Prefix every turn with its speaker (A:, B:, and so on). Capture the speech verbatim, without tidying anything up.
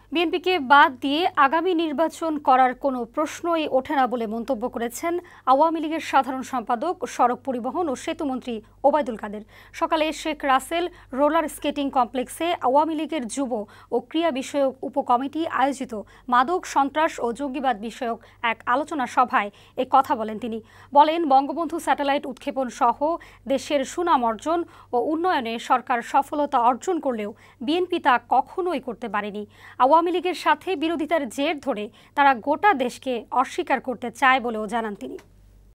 A: বিএনপিকে বাদ দিয়ে আগামী নির্বাচন করার কোনো প্রশ্নই ওঠে না বলে মন্তব্য করেছেন আওয়ামী লীগের সাধারণ সম্পাদক, সড়ক পরিবহন ও সেতুমন্ত্রী ওবায়দুল কাদের। সকালে শেখ রাসেল রোলার স্কেটিং কমপ্লেক্সে আওয়ামী লীগের যুব ও ক্রীড়া বিষয়ক উপকমিটি আয়োজিত মাদক, সন্ত্রাস ও জঙ্গিবাদ বিষয়ক এক আলোচনা সভায় এ কথা বলেন তিনি। বলেন, বঙ্গবন্ধু স্যাটেলাইট উৎক্ষেপণ সহ দেশের সুনাম অর্জন ও উন্নয়নে সরকার সফলতা অর্জন করলেও বিএনপি তা কখনোই করতে পারেনি। আওয়ামী লীগের সাথে বিরোধিতার জের ধরে তারা গোটা দেশকে অস্বীকার করতে চায় বলেও জানান তিনি।